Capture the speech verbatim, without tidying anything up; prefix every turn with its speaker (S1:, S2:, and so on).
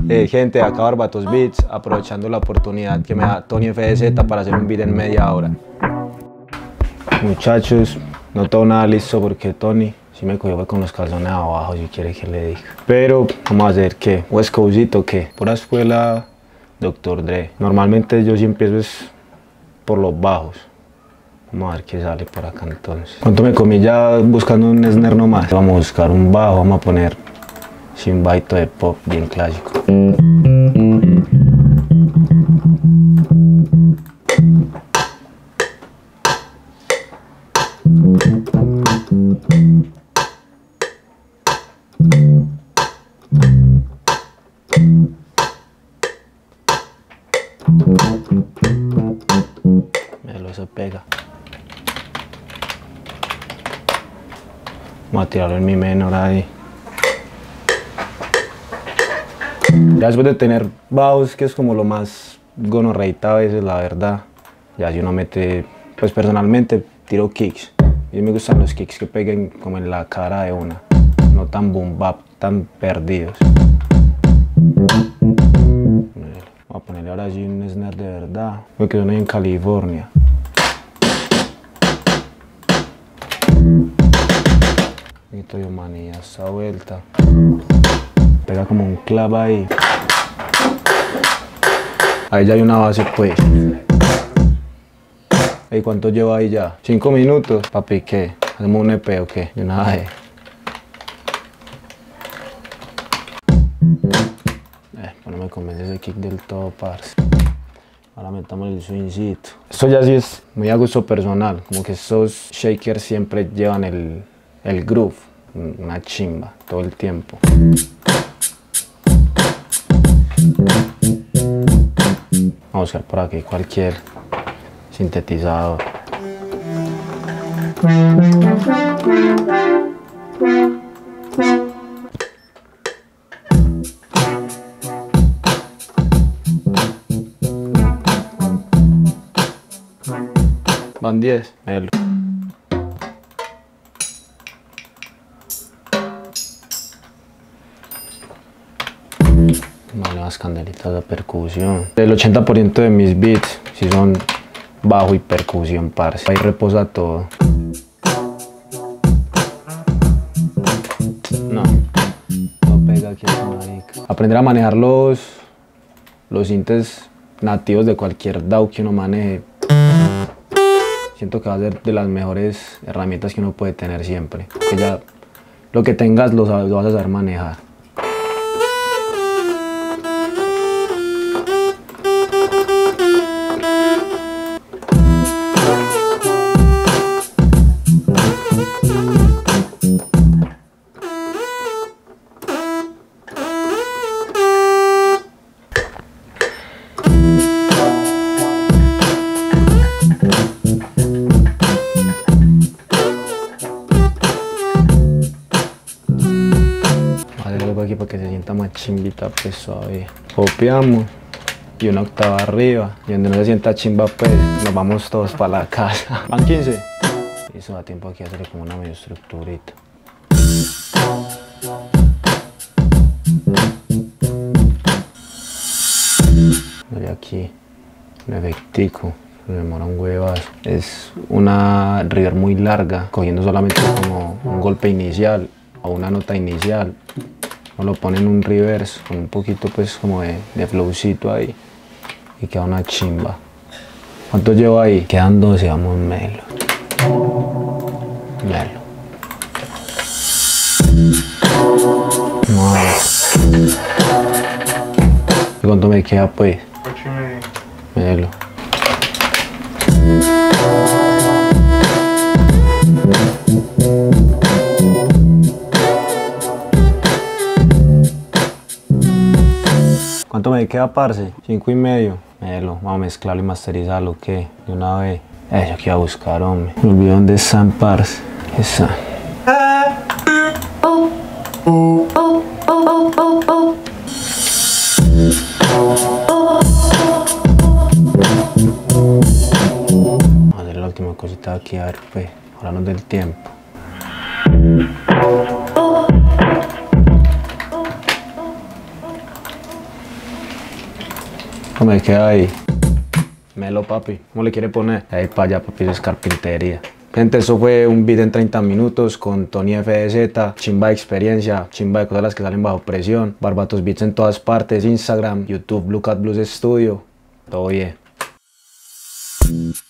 S1: Eh, gente, acá Barbatos Beats, aprovechando la oportunidad que me da Tony F D Z para hacer un beat en media hora. Muchachos, no tengo nada listo porque Tony sí me cogió con los calzones abajo, si quiere que le diga. Pero vamos a hacer qué, West Coastito, qué, pura escuela doctor Dre. Normalmente yo sí empiezo es por los bajos. Vamos a ver qué sale por acá entonces. ¿Cuánto me comí ya buscando un snare nomás? Vamos a buscar un bajo, vamos a poner sin baito de pop bien clásico. Me lo se pega. Vamos a tirarlo en mi menor ahí. Ya después de tener bajos, que es como lo más gonorreita a veces, la verdad, ya si uno mete, pues personalmente tiro kicks. Y me gustan los kicks que peguen como en la cara de una, no tan boom bap, tan perdidos. Voy a ponerle ahora sí un snare de verdad, porque yo no en California. Poquito de manilla esta vuelta. Pega como un clavo ahí. Ahí ya hay una base pues. ¿Y cuánto llevo ahí ya? ¿Cinco minutos? Papi, ¿qué? ¿Hacemos un E P o qué? De una vez. Eh, pues no me convence ese kick del todo, parce. Ahora metamos el swingcito. Esto ya sí es muy a gusto personal. Como que estos shakers siempre llevan el, el groove. Una chimba todo el tiempo. Vamos a buscar por aquí cualquier sintetizador. Van diez. Melo. Vale, las candelitas de percusión. El ochenta por ciento de mis beats si son bajo y percusión, parce. Ahí reposa todo. No, no pega aquí esa marica. Aprender a manejar los, los sintes nativos de cualquier D A W que uno maneje. Siento que va a ser de las mejores herramientas que uno puede tener siempre. Que ya lo que tengas lo, sabes, lo vas a saber manejar. Aquí para que se sienta más chimbita, pues suave. Copiamos y una octava arriba, y donde no se sienta chimba, pues nos vamos todos para la casa. Van quince. Y eso da tiempo aquí a hacerle como una medio estructurita. Y aquí un efectico, se demora un huevazo. Es una reverb muy larga, cogiendo solamente como un golpe inicial o una nota inicial. O lo ponen un reverse con un poquito pues como de, de flowcito ahí y queda una chimba. ¿Cuánto llevo ahí? Quedan doce, vamos melo. Melo. No. ¿Y cuánto me queda pues? ocho y medio. Melo. ¿Cuánto me queda, parce? Cinco y medio. Melo, vamos a mezclarlo y masterizarlo, ¿qué? De una vez. Eh, yo quiero buscar, hombre. Me olvidé dónde están, parce. Esa. Vamos a hacer la última cosita aquí, a ver, pues, hablando del tiempo. único me queda ahí. Melo, papi. ¿Cómo le quiere poner? Ahí para allá, papi, eso es carpintería. Gente, eso fue un video en treinta minutos con Tony F D Z, chimba de experiencia, chimba de cosas las que salen bajo presión, Barbatos Beats en todas partes, Instagram, YouTube, Blue Cat Blues Studio, todo bien.